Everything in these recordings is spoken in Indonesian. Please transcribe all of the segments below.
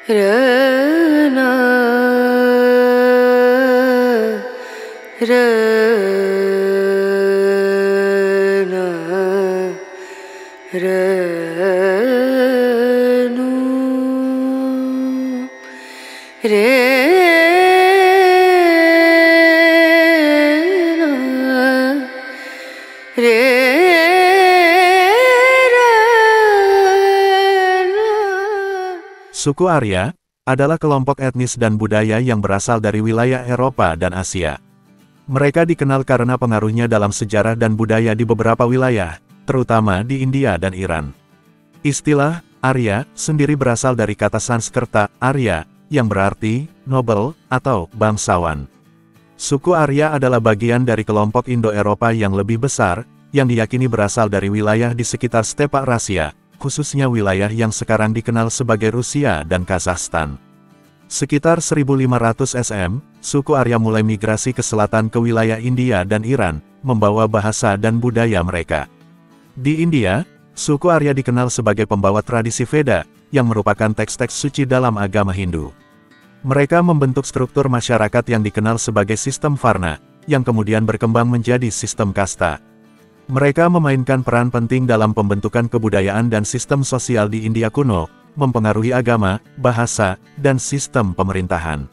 Rana, Rana, Ranu, Rena, Suku Arya adalah kelompok etnis dan budaya yang berasal dari wilayah Eropa dan Asia. Mereka dikenal karena pengaruhnya dalam sejarah dan budaya di beberapa wilayah, terutama di India dan Iran. Istilah Arya sendiri berasal dari kata Sanskerta Arya, yang berarti nobel atau bangsawan. Suku Arya adalah bagian dari kelompok Indo-Eropa yang lebih besar, yang diyakini berasal dari wilayah di sekitar stepa Rasia, khususnya wilayah yang sekarang dikenal sebagai Rusia dan Kazakhstan. Sekitar 1500 SM, suku Arya mulai migrasi ke selatan ke wilayah India dan Iran, membawa bahasa dan budaya mereka. Di India, suku Arya dikenal sebagai pembawa tradisi Veda, yang merupakan teks-teks suci dalam agama Hindu. Mereka membentuk struktur masyarakat yang dikenal sebagai sistem Varna, yang kemudian berkembang menjadi sistem kasta. Mereka memainkan peran penting dalam pembentukan kebudayaan dan sistem sosial di India kuno, mempengaruhi agama, bahasa, dan sistem pemerintahan.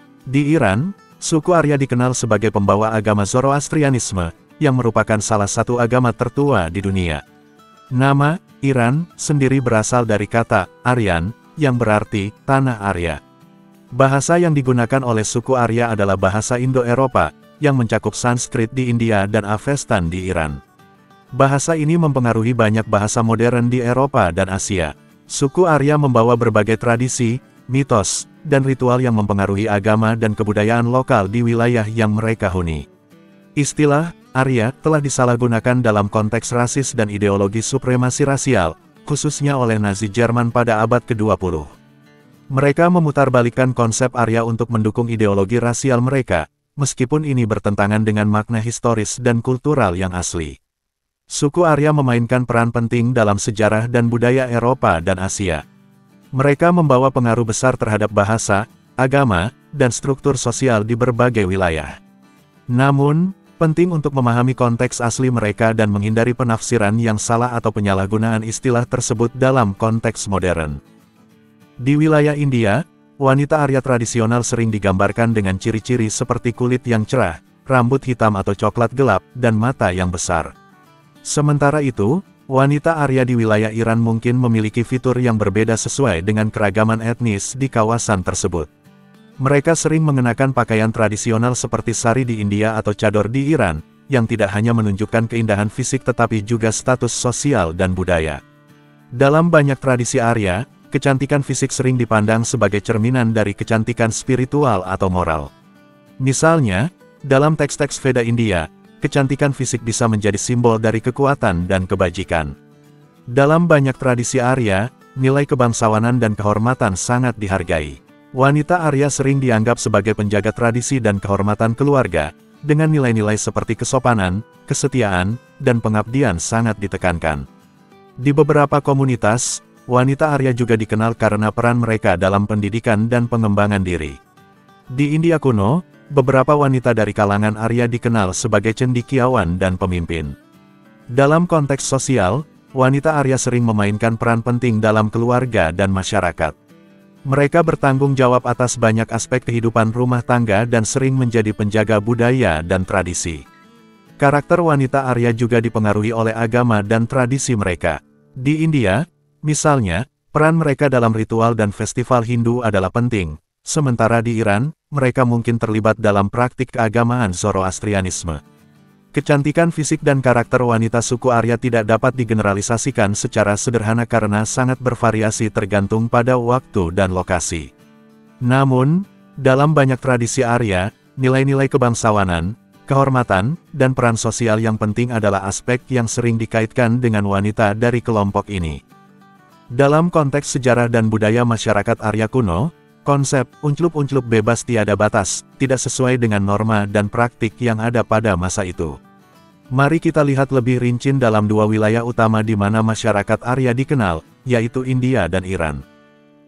Di Iran, suku Arya dikenal sebagai pembawa agama Zoroastrianisme, yang merupakan salah satu agama tertua di dunia. Nama Iran sendiri berasal dari kata Aryan, yang berarti tanah Arya. Bahasa yang digunakan oleh suku Arya adalah bahasa Indo-Eropa, yang mencakup Sanskrit di India dan Avestan di Iran. Bahasa ini mempengaruhi banyak bahasa modern di Eropa dan Asia. Suku Arya membawa berbagai tradisi, mitos, dan ritual yang mempengaruhi agama dan kebudayaan lokal di wilayah yang mereka huni. Istilah Arya telah disalahgunakan dalam konteks rasis dan ideologi supremasi rasial, khususnya oleh Nazi Jerman pada abad ke-20. Mereka memutarbalikkan konsep Arya untuk mendukung ideologi rasial mereka, meskipun ini bertentangan dengan makna historis dan kultural yang asli. Suku Arya memainkan peran penting dalam sejarah dan budaya Eropa dan Asia. Mereka membawa pengaruh besar terhadap bahasa, agama, dan struktur sosial di berbagai wilayah. Namun, penting untuk memahami konteks asli mereka dan menghindari penafsiran yang salah atau penyalahgunaan istilah tersebut dalam konteks modern. Di wilayah India, wanita Arya tradisional sering digambarkan dengan ciri-ciri seperti kulit yang cerah, rambut hitam atau coklat gelap, dan mata yang besar. Sementara itu, wanita Arya di wilayah Iran mungkin memiliki fitur yang berbeda sesuai dengan keragaman etnis di kawasan tersebut. Mereka sering mengenakan pakaian tradisional seperti sari di India atau cador di Iran, yang tidak hanya menunjukkan keindahan fisik tetapi juga status sosial dan budaya. Dalam banyak tradisi Arya, kecantikan fisik sering dipandang sebagai cerminan dari kecantikan spiritual atau moral. Misalnya, dalam teks-teks Veda India, kecantikan fisik bisa menjadi simbol dari kekuatan dan kebajikan. Dalam banyak tradisi Arya, nilai kebangsawanan dan kehormatan sangat dihargai. Wanita Arya sering dianggap sebagai penjaga tradisi dan kehormatan keluarga, dengan nilai-nilai seperti kesopanan, kesetiaan, dan pengabdian sangat ditekankan. Di beberapa komunitas, wanita Arya juga dikenal karena peran mereka dalam pendidikan dan pengembangan diri. Di India kuno, beberapa wanita dari kalangan Arya dikenal sebagai cendekiawan dan pemimpin. Dalam konteks sosial, wanita Arya sering memainkan peran penting dalam keluarga dan masyarakat. Mereka bertanggung jawab atas banyak aspek kehidupan rumah tangga dan sering menjadi penjaga budaya dan tradisi. Karakter wanita Arya juga dipengaruhi oleh agama dan tradisi mereka. Di India, misalnya, peran mereka dalam ritual dan festival Hindu adalah penting. Sementara di Iran, mereka mungkin terlibat dalam praktik keagamaan Zoroastrianisme. Kecantikan fisik dan karakter wanita suku Arya tidak dapat digeneralisasikan secara sederhana karena sangat bervariasi tergantung pada waktu dan lokasi. Namun, dalam banyak tradisi Arya, nilai-nilai kebangsawanan, kehormatan, dan peran sosial yang penting adalah aspek yang sering dikaitkan dengan wanita dari kelompok ini. Dalam konteks sejarah dan budaya masyarakat Arya kuno, konsep unclup-unclup bebas tiada batas tidak sesuai dengan norma dan praktik yang ada pada masa itu. Mari kita lihat lebih rinci dalam dua wilayah utama di mana masyarakat Arya dikenal, yaitu India dan Iran.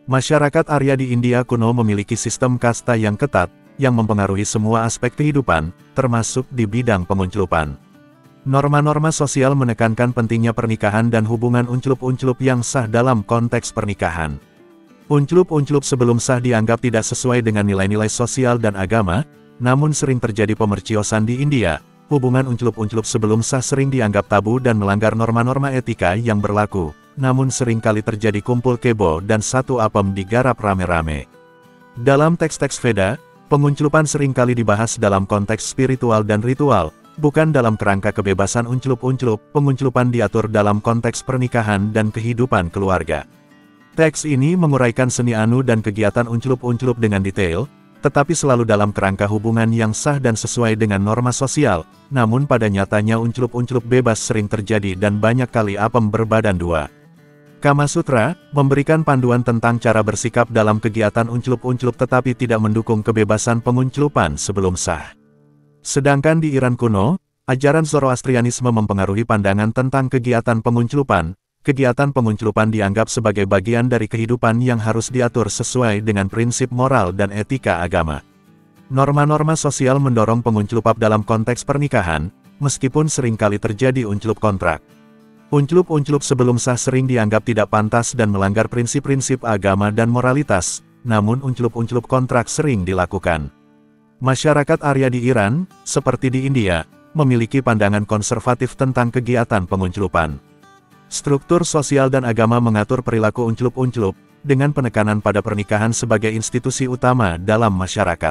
Masyarakat Arya di India kuno memiliki sistem kasta yang ketat, yang mempengaruhi semua aspek kehidupan, termasuk di bidang pengunclupan. Norma-norma sosial menekankan pentingnya pernikahan dan hubungan unclup-unclup yang sah dalam konteks pernikahan. Unclup-unclup sebelum sah dianggap tidak sesuai dengan nilai-nilai sosial dan agama, namun sering terjadi pemerciosan di India. Hubungan unclup-unclup sebelum sah sering dianggap tabu dan melanggar norma-norma etika yang berlaku, namun sering kali terjadi kumpul kebo dan satu apem digarap rame-rame. Dalam teks-teks Veda, pengunclupan seringkali dibahas dalam konteks spiritual dan ritual, bukan dalam kerangka kebebasan unclup-unclup. Pengunclupan diatur dalam konteks pernikahan dan kehidupan keluarga. Teks ini menguraikan seni anu dan kegiatan unclup-unclup dengan detail, tetapi selalu dalam kerangka hubungan yang sah dan sesuai dengan norma sosial. Namun pada nyatanya unclup-unclup bebas sering terjadi dan banyak kali apem berbadan dua. Kama Sutra memberikan panduan tentang cara bersikap dalam kegiatan unclup-unclup tetapi tidak mendukung kebebasan pengunclupan sebelum sah. Sedangkan di Iran kuno, ajaran Zoroastrianisme mempengaruhi pandangan tentang kegiatan pengunclupan. Kegiatan pengunclupan dianggap sebagai bagian dari kehidupan yang harus diatur sesuai dengan prinsip moral dan etika agama. Norma-norma sosial mendorong pengunclupan dalam konteks pernikahan, meskipun seringkali terjadi unclup kontrak. Unclup-unclup sebelum sah sering dianggap tidak pantas dan melanggar prinsip-prinsip agama dan moralitas, namun unclup-unclup kontrak sering dilakukan. Masyarakat Arya di Iran, seperti di India, memiliki pandangan konservatif tentang kegiatan pengunclupan. Struktur sosial dan agama mengatur perilaku unclup-unclup, dengan penekanan pada pernikahan sebagai institusi utama dalam masyarakat.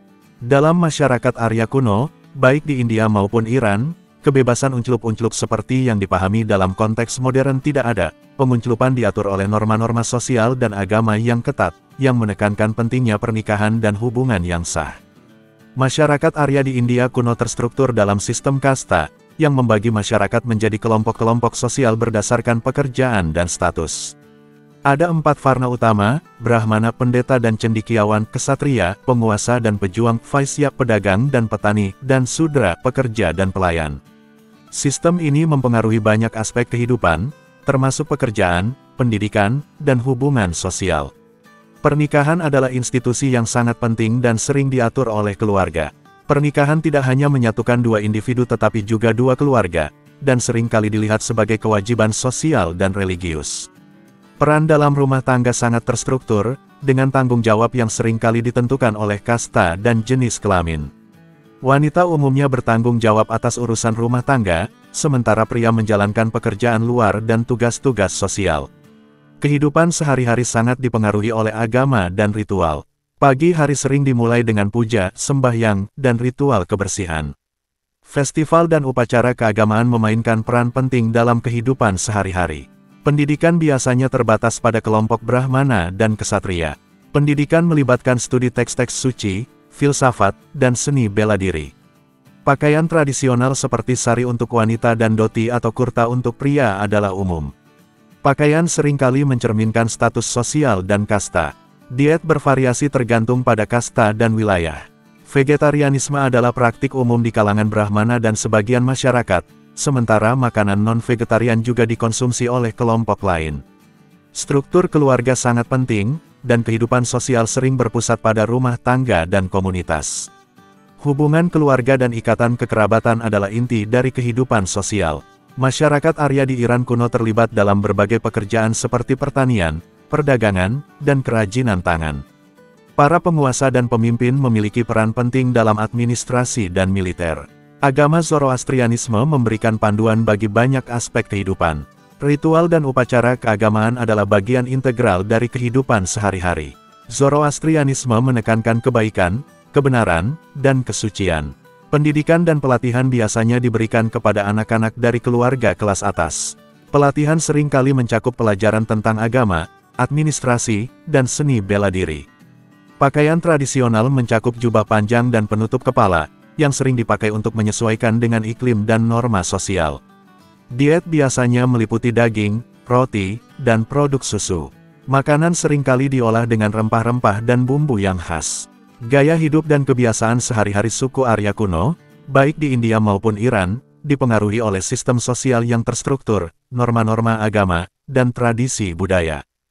Dalam masyarakat Arya kuno, baik di India maupun Iran, kebebasan unclup-unclup seperti yang dipahami dalam konteks modern tidak ada. Pengunclupan diatur oleh norma-norma sosial dan agama yang ketat, yang menekankan pentingnya pernikahan dan hubungan yang sah. Masyarakat Arya di India kuno terstruktur dalam sistem kasta, yang membagi masyarakat menjadi kelompok-kelompok sosial berdasarkan pekerjaan dan status. Ada 4 varna utama: Brahmana, pendeta dan cendekiawan, Ksatria, penguasa dan pejuang, Vaisya, pedagang dan petani, dan Sudra, pekerja dan pelayan. Sistem ini mempengaruhi banyak aspek kehidupan, termasuk pekerjaan, pendidikan, dan hubungan sosial. Pernikahan adalah institusi yang sangat penting dan sering diatur oleh keluarga. Pernikahan tidak hanya menyatukan dua individu tetapi juga dua keluarga, dan sering kali dilihat sebagai kewajiban sosial dan religius. Peran dalam rumah tangga sangat terstruktur, dengan tanggung jawab yang sering kali ditentukan oleh kasta dan jenis kelamin. Wanita umumnya bertanggung jawab atas urusan rumah tangga, sementara pria menjalankan pekerjaan luar dan tugas-tugas sosial. Kehidupan sehari-hari sangat dipengaruhi oleh agama dan ritual. Pagi hari sering dimulai dengan puja, sembahyang, dan ritual kebersihan. Festival dan upacara keagamaan memainkan peran penting dalam kehidupan sehari-hari. Pendidikan biasanya terbatas pada kelompok Brahmana dan Ksatria. Pendidikan melibatkan studi teks-teks suci, filsafat, dan seni bela diri. Pakaian tradisional seperti sari untuk wanita dan dhoti atau kurta untuk pria adalah umum. Pakaian seringkali mencerminkan status sosial dan kasta. Diet bervariasi tergantung pada kasta dan wilayah. Vegetarianisme adalah praktik umum di kalangan Brahmana dan sebagian masyarakat, sementara makanan non-vegetarian juga dikonsumsi oleh kelompok lain. Struktur keluarga sangat penting, dan kehidupan sosial sering berpusat pada rumah tangga dan komunitas. Hubungan keluarga dan ikatan kekerabatan adalah inti dari kehidupan sosial. Masyarakat Arya di Iran kuno terlibat dalam berbagai pekerjaan seperti pertanian, perdagangan, dan kerajinan tangan. Para penguasa dan pemimpin memiliki peran penting dalam administrasi dan militer. Agama Zoroastrianisme memberikan panduan bagi banyak aspek kehidupan. Ritual dan upacara keagamaan adalah bagian integral dari kehidupan sehari-hari. Zoroastrianisme menekankan kebaikan, kebenaran, dan kesucian. Pendidikan dan pelatihan biasanya diberikan kepada anak-anak dari keluarga kelas atas. Pelatihan seringkali mencakup pelajaran tentang agama, administrasi, dan seni bela diri. Pakaian tradisional mencakup jubah panjang dan penutup kepala, yang sering dipakai untuk menyesuaikan dengan iklim dan norma sosial. Diet biasanya meliputi daging, roti, dan produk susu. Makanan seringkali diolah dengan rempah-rempah dan bumbu yang khas. Gaya hidup dan kebiasaan sehari-hari suku Arya kuno, baik di India maupun Iran, dipengaruhi oleh sistem sosial yang terstruktur, norma-norma agama, dan tradisi budaya.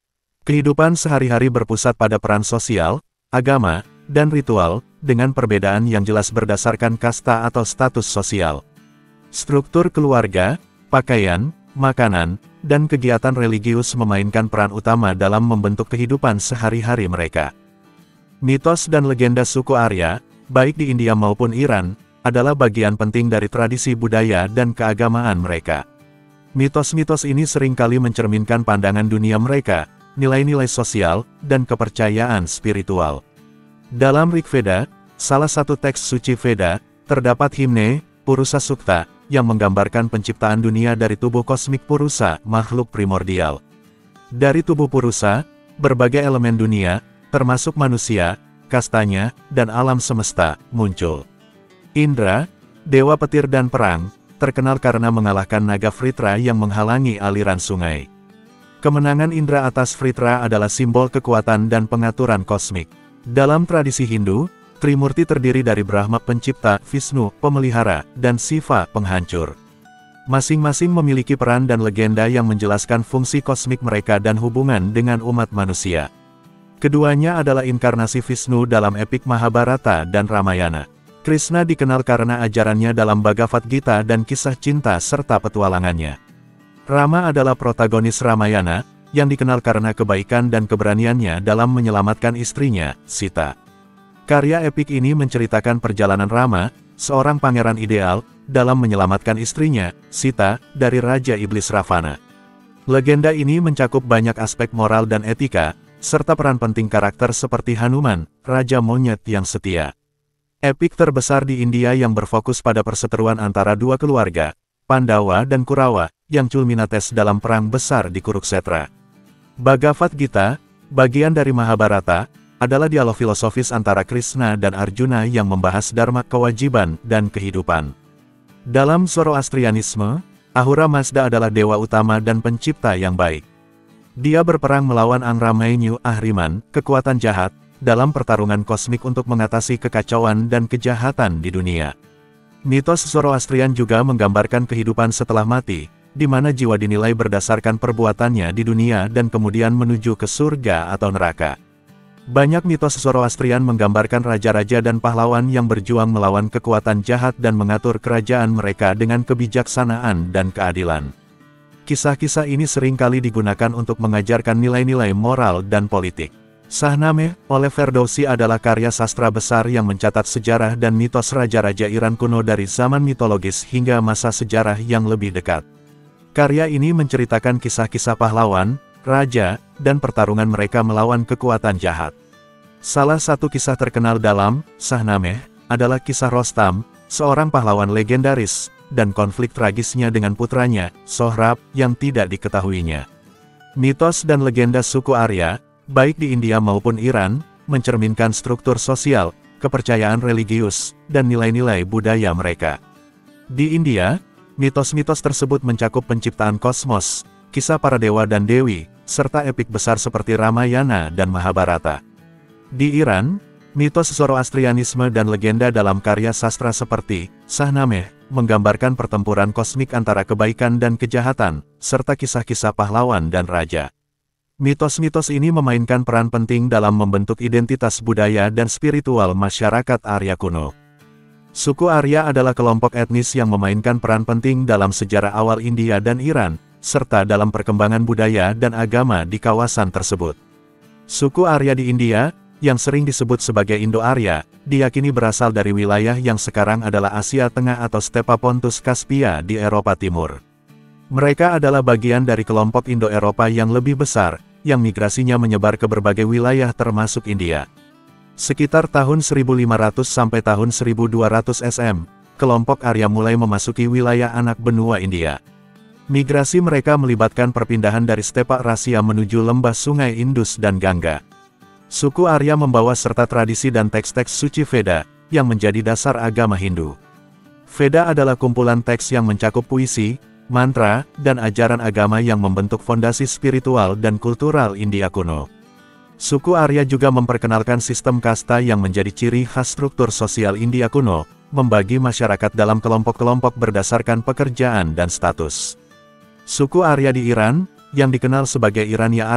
Kehidupan sehari-hari berpusat pada peran sosial, agama, dan ritual, dengan perbedaan yang jelas berdasarkan kasta atau status sosial. Struktur keluarga, pakaian, makanan, dan kegiatan religius memainkan peran utama dalam membentuk kehidupan sehari-hari mereka. Mitos dan legenda suku Arya, baik di India maupun Iran, adalah bagian penting dari tradisi budaya dan keagamaan mereka. Mitos-mitos ini seringkali mencerminkan pandangan dunia mereka, nilai-nilai sosial, dan kepercayaan spiritual. Dalam Rig Veda, salah satu teks suci Veda, terdapat himne, Purusa Sukta, yang menggambarkan penciptaan dunia dari tubuh kosmik Purusa, makhluk primordial. Dari tubuh Purusa, berbagai elemen dunia, termasuk manusia, kastanya, dan alam semesta, muncul. Indra, dewa petir dan perang, terkenal karena mengalahkan naga Vritra yang menghalangi aliran sungai. Kemenangan Indra atas Vritra adalah simbol kekuatan dan pengaturan kosmik. Dalam tradisi Hindu, Trimurti terdiri dari Brahma pencipta, Vishnu pemelihara, dan Shiva penghancur. Masing-masing memiliki peran dan legenda yang menjelaskan fungsi kosmik mereka dan hubungan dengan umat manusia. Keduanya adalah inkarnasi Vishnu dalam epik Mahabharata dan Ramayana. Krishna dikenal karena ajarannya dalam Bhagavad Gita dan kisah cinta serta petualangannya. Rama adalah protagonis Ramayana, yang dikenal karena kebaikan dan keberaniannya dalam menyelamatkan istrinya, Sita. Karya epik ini menceritakan perjalanan Rama, seorang pangeran ideal, dalam menyelamatkan istrinya, Sita, dari Raja Iblis Ravana. Legenda ini mencakup banyak aspek moral dan etika, serta peran penting karakter seperti Hanuman, Raja Monyet yang setia. Epik terbesar di India yang berfokus pada perseteruan antara dua keluarga, Pandawa dan Kurawa, yang culminates dalam perang besar di Kuruksetra. Bhagavad Gita, bagian dari Mahabharata, adalah dialog filosofis antara Krishna dan Arjuna yang membahas dharma, kewajiban, dan kehidupan. Dalam Zoroastrianisme, Ahura Mazda adalah dewa utama dan pencipta yang baik. Dia berperang melawan Angramayinyu Ahriman, kekuatan jahat, dalam pertarungan kosmik untuk mengatasi kekacauan dan kejahatan di dunia. Mitos Zoroastrian juga menggambarkan kehidupan setelah mati, di mana jiwa dinilai berdasarkan perbuatannya di dunia dan kemudian menuju ke surga atau neraka. Banyak mitos Zoroastrian menggambarkan raja-raja dan pahlawan yang berjuang melawan kekuatan jahat dan mengatur kerajaan mereka dengan kebijaksanaan dan keadilan. Kisah-kisah ini seringkali digunakan untuk mengajarkan nilai-nilai moral dan politik. Shahnameh, oleh Ferdowsi adalah karya sastra besar yang mencatat sejarah dan mitos raja-raja Iran kuno dari zaman mitologis hingga masa sejarah yang lebih dekat. Karya ini menceritakan kisah-kisah pahlawan, raja, dan pertarungan mereka melawan kekuatan jahat. Salah satu kisah terkenal dalam Shahnameh adalah kisah Rostam, seorang pahlawan legendaris, dan konflik tragisnya dengan putranya, Sohrab, yang tidak diketahuinya. Mitos dan legenda suku Arya, baik di India maupun Iran, mencerminkan struktur sosial, kepercayaan religius, dan nilai-nilai budaya mereka. Di India, mitos-mitos tersebut mencakup penciptaan kosmos, kisah para dewa dan dewi, serta epik besar seperti Ramayana dan Mahabharata. Di Iran, mitos Zoroastrianisme dan legenda dalam karya sastra seperti Shahnameh menggambarkan pertempuran kosmik antara kebaikan dan kejahatan, serta kisah-kisah pahlawan dan raja. Mitos-mitos ini memainkan peran penting dalam membentuk identitas budaya dan spiritual masyarakat Arya kuno. Suku Arya adalah kelompok etnis yang memainkan peran penting dalam sejarah awal India dan Iran, serta dalam perkembangan budaya dan agama di kawasan tersebut. Suku Arya di India, yang sering disebut sebagai Indo-Arya, diyakini berasal dari wilayah yang sekarang adalah Asia Tengah atau Stepa Pontus Kaspia di Eropa Timur. Mereka adalah bagian dari kelompok Indo-Eropa yang lebih besar, yang migrasinya menyebar ke berbagai wilayah termasuk India. Sekitar tahun 1500 sampai tahun 1200 SM, kelompok Arya mulai memasuki wilayah anak benua India. Migrasi mereka melibatkan perpindahan dari stepa Rasia menuju lembah sungai Indus dan Gangga. Suku Arya membawa serta tradisi dan teks-teks suci Veda, yang menjadi dasar agama Hindu. Veda adalah kumpulan teks yang mencakup puisi, mantra, dan ajaran agama yang membentuk fondasi spiritual dan kultural India kuno. Suku Arya juga memperkenalkan sistem kasta yang menjadi ciri khas struktur sosial India kuno, membagi masyarakat dalam kelompok-kelompok berdasarkan pekerjaan dan status. Suku Arya di Iran, yang dikenal sebagai Irania Arya,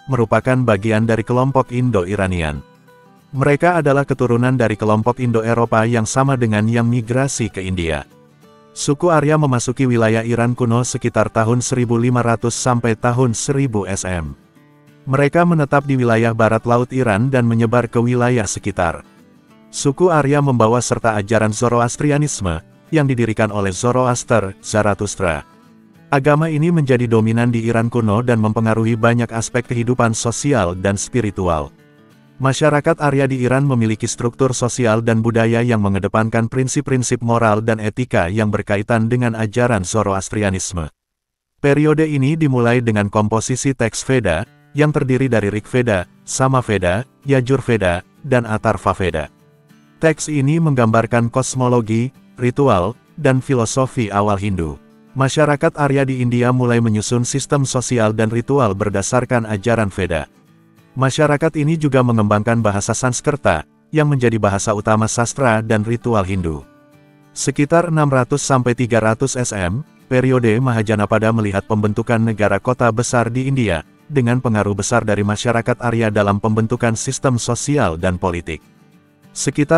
merupakan bagian dari kelompok Indo-Iranian. Mereka adalah keturunan dari kelompok Indo-Eropa yang sama dengan yang migrasi ke India. Suku Arya memasuki wilayah Iran kuno sekitar tahun 1500 sampai tahun 1000 SM. Mereka menetap di wilayah barat laut Iran dan menyebar ke wilayah sekitar. Suku Arya membawa serta ajaran Zoroastrianisme, yang didirikan oleh Zoroaster, Zarathustra. Agama ini menjadi dominan di Iran kuno dan mempengaruhi banyak aspek kehidupan sosial dan spiritual. Masyarakat Arya di Iran memiliki struktur sosial dan budaya yang mengedepankan prinsip-prinsip moral dan etika yang berkaitan dengan ajaran Zoroastrianisme. Periode ini dimulai dengan komposisi teks Veda, yang terdiri dari Rig Veda, Sama Veda, Yajur Veda, dan Atharva Veda. Teks ini menggambarkan kosmologi, ritual, dan filosofi awal Hindu. Masyarakat Arya di India mulai menyusun sistem sosial dan ritual berdasarkan ajaran Veda. Masyarakat ini juga mengembangkan bahasa Sanskerta, yang menjadi bahasa utama sastra dan ritual Hindu. Sekitar 600-300 SM, periode Mahajanapada melihat pembentukan negara kota besar di India, dengan pengaruh besar dari masyarakat Arya dalam pembentukan sistem sosial dan politik. Sekitar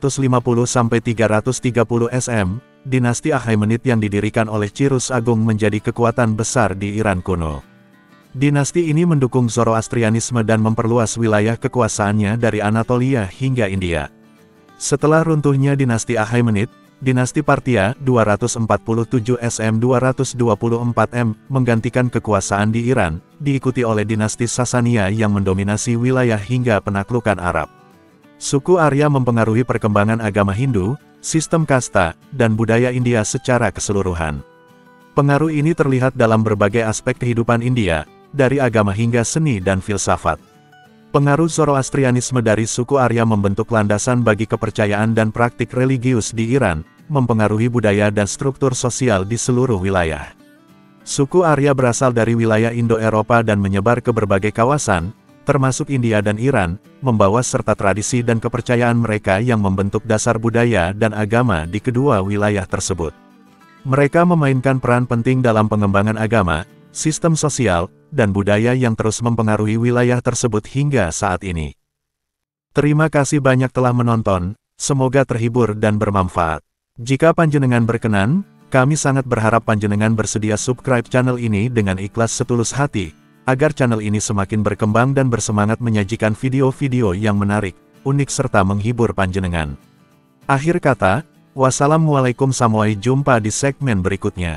550-330 SM, dinasti Achaemenid yang didirikan oleh Cyrus Agung menjadi kekuatan besar di Iran kuno. Dinasti ini mendukung Zoroastrianisme dan memperluas wilayah kekuasaannya dari Anatolia hingga India. Setelah runtuhnya dinasti Achaemenid, dinasti Parthia 247 SM 224 M menggantikan kekuasaan di Iran, diikuti oleh dinasti Sasania yang mendominasi wilayah hingga penaklukan Arab. Suku Arya mempengaruhi perkembangan agama Hindu, sistem kasta, dan budaya India secara keseluruhan. Pengaruh ini terlihat dalam berbagai aspek kehidupan India, dari agama hingga seni dan filsafat. Pengaruh Zoroastrianisme dari suku Arya membentuk landasan bagi kepercayaan dan praktik religius di Iran, mempengaruhi budaya dan struktur sosial di seluruh wilayah. Suku Arya berasal dari wilayah Indo-Eropa dan menyebar ke berbagai kawasan, termasuk India dan Iran, membawa serta tradisi dan kepercayaan mereka yang membentuk dasar budaya dan agama di kedua wilayah tersebut. Mereka memainkan peran penting dalam pengembangan agama, sistem sosial, dan budaya yang terus mempengaruhi wilayah tersebut hingga saat ini. Terima kasih banyak telah menonton, semoga terhibur dan bermanfaat. Jika panjenengan berkenan, kami sangat berharap panjenengan bersedia subscribe channel ini dengan ikhlas setulus hati, agar channel ini semakin berkembang dan bersemangat menyajikan video-video yang menarik, unik serta menghibur panjenengan. Akhir kata, wassalamualaikum, sampai jumpa di segmen berikutnya.